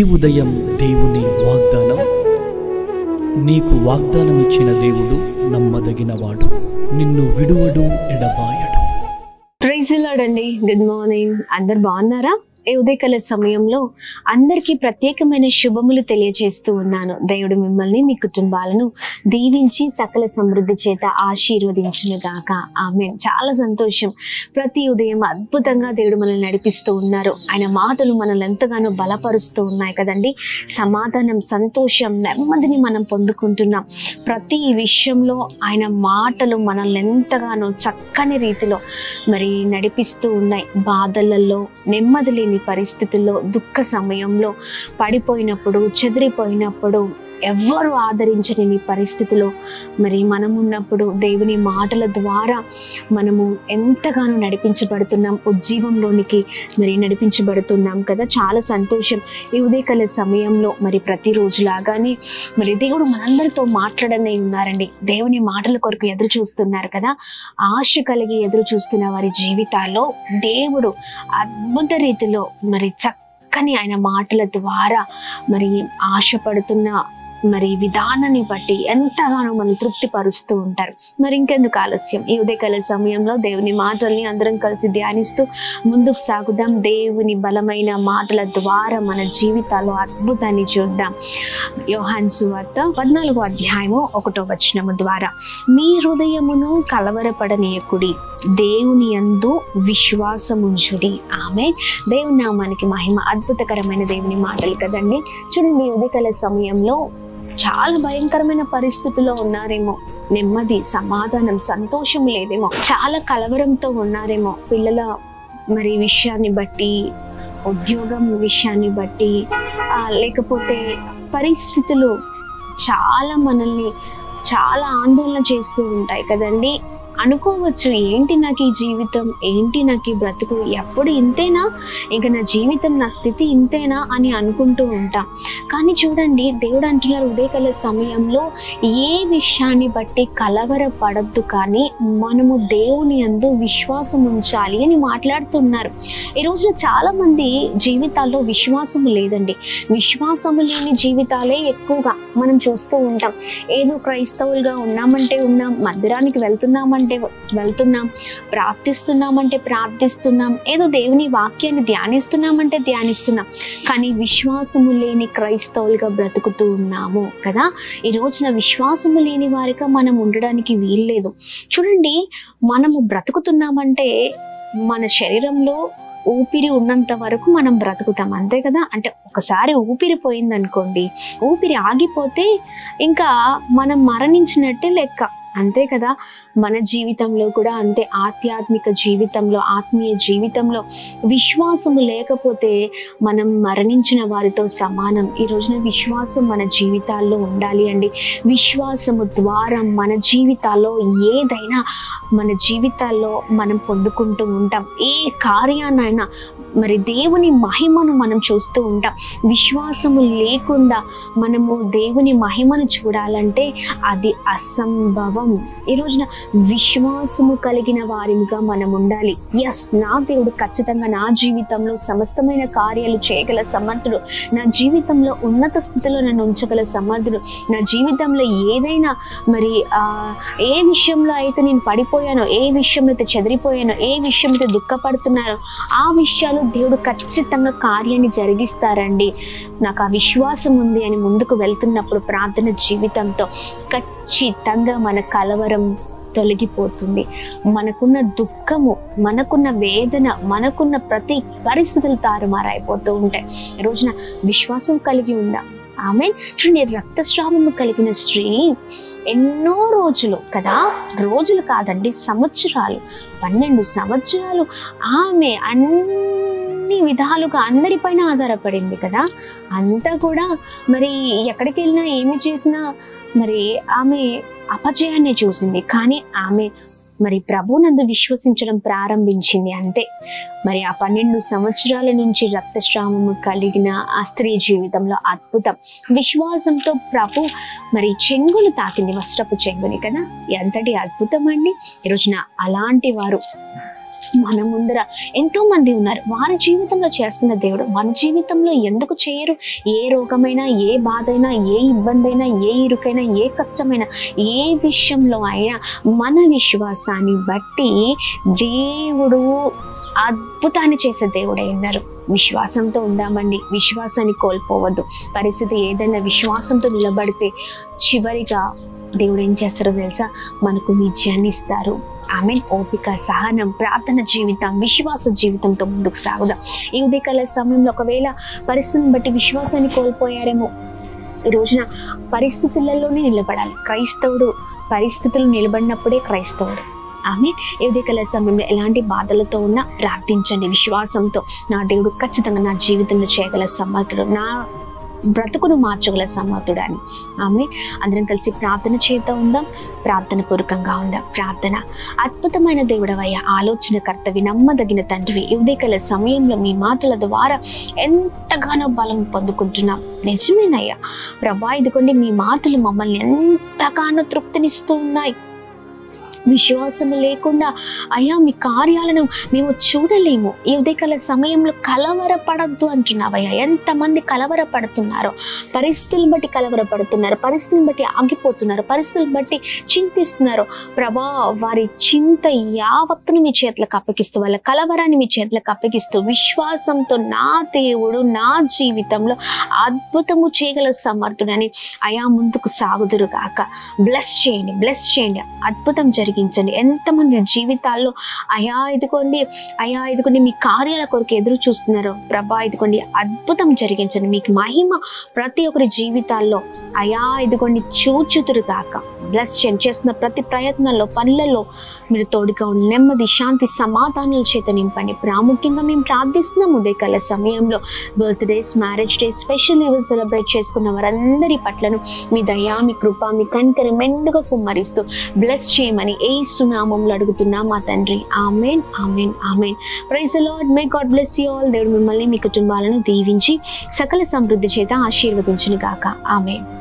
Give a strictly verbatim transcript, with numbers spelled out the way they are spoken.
ఈ ఉదయం దేవుని వాగ్దానం. నీకు వాగ్దానం ఇచ్చిన దేవుడు నమ్మదగినవాడు, నిన్ను విడువడు, ఎడబాయడు. ప్రైజ్ ది లార్డ్ అండి. Good morning. అందరు బాగున్నారా? ఈ ఉదయకాల సమయంలో అందరికీ ప్రత్యేకమైన శుభములు తెలియజేస్తూ ఉన్నాను. దేవుడు మిమ్మల్ని మీ కుటుంబాలను దీవించి సకల సమృద్ధి చేత ఆశీర్వదించును గాక. ఆమేన్. చాలా సంతోషం. ప్రతి ఉదయం అద్భుతంగా దేవుడు మనల్ని నడిపిస్తూ ఉన్నారు. ఆయన మాటలు మనల్ని ఎంతగానో బలపరుస్తూ ఉన్నాయి కదండి. సమాధానం, సంతోషం, నెమ్మదిని మనం పొందుకుంటున్నాం. ప్రతి విషయంలో ఆయన మాటలు మనల్ని ఎంతగానో చక్కని రీతిలో మరి నడిపిస్తూ ఉన్నాయి. బాధలలో, నెమ్మది లేని పరిస్థితుల్లో, దుఃఖ సమయంలో, పడిపోయినప్పుడు, చెదిరిపోయినప్పుడు, ఎవ్వరు ఆదరించని నీ పరిస్థితిలో మరి మనం ఉన్నప్పుడు దేవుని మాటల ద్వారా మనము ఎంతగానో నడిపించబడుతున్నాం, ఉజ్జీవంలోనికి మరి నడిపించబడుతున్నాం కదా. చాలా సంతోషం. ఈ ఉదయకాల సమయంలో మరి ప్రతిరోజు లాగానే మరి దేవుడు మనందరితో మాట్లాడనే ఉన్నారండి. దేవుని మాటల కొరకు ఎదురు చూస్తున్నారు కదా. ఆశ కలిగి ఎదురు చూస్తున్న వారి జీవితాల్లో దేవుడు అద్భుత రీతిలో మరి చక్కని ఆయన మాటల ద్వారా మరి ఆశపడుతున్న మరి విధానాన్ని బట్టి ఎంతగానో మనం తృప్తి పరుస్తూ ఉంటారు. మరి ఇంకెందుకు ఆలస్యం? ఈ ఉదయకాల సమయంలో దేవుని మాటల్ని అందరం కలిసి ధ్యానిస్తూ ముందుకు సాగుదాం. దేవుని బలమైన మాటల ద్వారా మన జీవితాల్లో అద్భుతాన్ని చూద్దాం. యోహాను సువార్త పద్నాలుగో అధ్యాయము ఒకటో వచనము ద్వారా, మీ హృదయమును కలవరపడనీయకుడి, దేవుని యందు విశ్వాసముంచుడి. ఆమె దేవుని నామానికి మహిమ. అద్భుతకరమైన దేవుని మాటలు కదండి. చూడండి, ఉదయకాల సమయంలో చాలా భయంకరమైన పరిస్థితుల్లో ఉన్నారేమో, నెమ్మది, సమాధానం, సంతోషం లేదేమో, చాలా కలవరంతో ఉన్నారేమో. పిల్లల మరి విషయాన్ని బట్టి, ఉద్యోగం విషయాన్ని బట్టి, లేకపోతే పరిస్థితులు చాలా మనల్ని చాలా ఆందోళన చేస్తూ ఉంటాయి కదండి. అనుకోవచ్చు, ఏంటి నాకు ఈ జీవితం, ఏంటి నాకు ఈ బ్రతుకు, ఎప్పుడు ఇంతేనా, ఇంకా నా జీవితం, నా స్థితి ఇంతేనా అని అనుకుంటూ ఉంటాం. కానీ చూడండి, దేవుడు అంటున్నారు ఉదయకాల సమయంలో ఏ విషయాన్ని బట్టి కలవరపడద్దు, కానీ మనము దేవుని యందు విశ్వాసం ఉంచాలి అని మాట్లాడుతున్నారు. ఈ రోజున చాలా మంది జీవితాల్లో విశ్వాసము లేదండి. విశ్వాసము లేని జీవితాలే ఎక్కువగా మనం చూస్తూ ఉంటాం. ఏదో క్రైస్తవులుగా ఉన్నామంటే ఉన్నాం, మందిరానికి వెళ్తున్నామంటే వెళ్తున్నాం, ప్రార్థిస్తున్నామంటే ప్రార్థిస్తున్నాం, ఏదో దేవుని వాక్యాన్ని ధ్యానిస్తున్నామంటే ధ్యానిస్తున్నాం, కానీ విశ్వాసము లేని క్రైస్తవులుగా బ్రతుకుతూ ఉన్నాము కదా. ఈ రోజున విశ్వాసము లేని వారిగా మనం ఉండడానికి వీల్లేదు. చూడండి, మనము బ్రతుకుతున్నామంటే మన శరీరంలో ఊపిరి ఉన్నంత వరకు మనం బ్రతుకుతాం, అంతే కదా. అంటే ఒకసారి ఊపిరి పోయిందనుకోండి, ఊపిరి ఆగిపోతే ఇంకా మనం మరణించినట్టే లెక్క, అంతే కదా. మన జీవితంలో కూడా అంతే. ఆధ్యాత్మిక జీవితంలో, ఆత్మీయ జీవితంలో విశ్వాసము లేకపోతే మనం మరణించిన వారితో సమానం. ఈ రోజున విశ్వాసం మన జీవితాల్లో ఉండాలి అండి. విశ్వాసము ద్వారా మన జీవితాల్లో ఏదైనా మన జీవితాల్లో మనం పొందుకుంటూ ఉంటాం. ఏ కార్యాన్నైనా మరి దేవుని మహిమను మనం చూస్తూ ఉంటాం. విశ్వాసము లేకుండా మనము దేవుని మహిమను చూడాలంటే అది అసంభవం. ఈ రోజున విశ్వాసము కలిగిన వారిగా మనం ఉండాలి. ఎస్, నా దేవుడు ఖచ్చితంగా నా జీవితంలో సమస్తమైన కార్యాలు చేయగల సమర్థుడు, నా జీవితంలో ఉన్నత స్థితిలో నన్ను ఉంచగల సమర్థుడు, నా జీవితంలో ఏదైనా మరి ఆ ఏ విషయంలో అయితే నేను పడిపోయానో, ఏ విషయంలో అయితే చెదిరిపోయానో, ఏ విషయం అయితే దుఃఖపడుతున్నానో ఆ విషయాలు దేవుడు ఖచ్చితంగా కార్యాన్ని జరిగిస్తారండి. నాకు ఆ విశ్వాసం ఉంది అని ముందుకు వెళ్తున్నప్పుడు ప్రార్థన జీవితంతో ఖచ్చితంగా మన కలవరం తొలగిపోతుంది. మనకున్న దుఃఖము, మనకున్న వేదన, మనకున్న ప్రతి పరిస్థితులు తారుమారైపోతూ ఉంటాయి. ఈ రోజున విశ్వాసం కలిగి ఉందా? ఆమె చూడండి, రక్తస్రావము కలిగిన స్త్రీ ఎన్నో రోజులు కదా, రోజులు కాదండి, సంవత్సరాలు, పన్నెండు సంవత్సరాలు ఆమె అన్ని విధాలుగా అందరిపైన ఆధారపడింది కదా. అంతా కూడా మరి ఎక్కడికి వెళ్ళినా ఏమి చేసినా మరి ఆమె అపజయాన్ని చూసింది. కానీ ఆమె మరి ప్రభునందు విశ్వసించడం ప్రారంభించింది, అంతే. మరి ఆ పన్నెండు సంవత్సరాల నుంచి రక్తస్రావము కలిగిన ఆ స్త్రీ జీవితంలో అద్భుతం. విశ్వాసంతో ప్రభు మరి చెంగును తాకింది, వస్త్రపు చెంగుని కదా. ఎంతటి అద్భుతం అండి. ఈరోజున అలాంటి వారు మన ముందర ఎంతో మంది ఉన్నారు, వారి జీవితంలో చేస్తున్న దేవుడు మన జీవితంలో ఎందుకు చేయరు? ఏ రోగమైనా, ఏ బాధ అయినా, ఏ ఇబ్బంది అయినా, ఏ ఇరుకైనా, ఏ కష్టమైనా, ఏ విషయంలో అయినా మన విశ్వాసాన్ని బట్టి దేవుడు అద్భుతాన్ని చేసే దేవుడై ఉన్నారు. విశ్వాసంతో ఉందామండి, విశ్వాసాన్ని కోల్పోవద్దు. పరిస్థితి ఏదైనా విశ్వాసంతో నిలబడితే చివరిగా దేవుడు ఏం చేస్తారో తెలుసా? మనకు విజయాన్ని ఇస్తారు. ఆమె ఓపిక, సహనం, ప్రార్థన జీవితం, విశ్వాస జీవితంతో ముందుకు సాగుదాం. ఈ ఉదయకాల సమయంలో ఒకవేళ పరిస్థితిని బట్టి విశ్వాసాన్ని కోల్పోయారేమో, ఈ రోజున పరిస్థితులలోనే నిలబడాలి. క్రైస్తవుడు పరిస్థితులు నిలబడినప్పుడే క్రైస్తవుడు. ఆమె ఈ ఉదయకాల సమయంలో ఎలాంటి బాధలతో ఉన్నా ప్రార్థించండి విశ్వాసంతో. నా దేవుడు ఖచ్చితంగా నా జీవితంలో చేయగల సమర్థుడు, నా బ్రతుకును మార్చగల సమర్థుడు అని. ఆమె అందరం కలిసి ప్రార్థన చేస్తూ ఉందాం, ప్రార్థన పూర్వకంగా ఉందాం. ప్రార్థన. అద్భుతమైన దేవుడవయ్యా, ఆలోచనకర్తవి, నమ్మదగిన తండ్రివి, ఈ ఉదయకాల సమయంలో మీ మాటల ద్వారా ఎంతగానో బలం పొందుకుంటున్నాం. నిజమేనయ్యా ప్రభా, ఇదిగోండి మీ మాటలు మమ్మల్ని ఎంతగానో తృప్తినిస్తూ ఉన్నాయి. విశ్వాసము లేకుండా అయ్యా మీ కార్యాలను మేము చూడలేము. ఈ ఉదయకాల సమయంలో కలవరపడద్దు అంటున్నావయ్యా. ఎంతమంది కలవరపడుతున్నారో, పరిస్థితులను బట్టి కలవరపడుతున్నారు, పరిస్థితులను బట్టి ఆగిపోతున్నారు, పరిస్థితులను బట్టి చింతిస్తున్నారు. ప్రభా, వారి చింత యావత్తును మీ చేతులకు అప్పగిస్తూ, వాళ్ళ కలవరాన్ని మీ చేతులకు అప్పగిస్తూ, విశ్వాసంతో నా దేవుడు నా జీవితంలో అద్భుతము చేయగల సమర్థుడని అయా ముందుకు సాగుదురు గాక. బ్లెస్ చేయండి, బ్లెస్ చేయండి, అద్భుతం జరిగించండి. ఎంతమంది జీవితాల్లో అయా ఇదిగోండి, అయా ఇదిగోండి మీ కార్యాల కొరకు ఎదురు చూస్తున్నారు ప్రభా, ఇదిగోండి అద్భుతం జరిగించండి. మీకు మహిమ ప్రతి ఒక్కరి జీవితాల్లో అయా ఇదిగోండి చూచుతురు గాక. బ్లెస్ చేయండి. చేస్తున్న ప్రతి ప్రయత్నంలో, పనులలో మీరు తోడుగా ఉండి నెమ్మది, శాంతి, సమాధానాల చేత నింపండి. ప్రాముఖ్యంగా మేము ప్రార్థిస్తున్నాం ఉదయకాల సమయంలో birthdays, marriage days, special event celebrate చేసుకున్న వారందరి పట్లను మీ దయా, మీ కృప, మీ కనికరం మెండుగా కుమ్మరిస్తూ బ్లెస్ చేయమని యేసు నామములో అడుగుతున్నాం మా తండ్రి. Amen, amen, amen. Praise the Lord. May God bless you all. దేవుడు మిమ్మల్ని, మీ కుటుంబాలను దీవించి సకల సమృద్ధి చేత ఆశీర్వదించును గాక. ఆమేన్.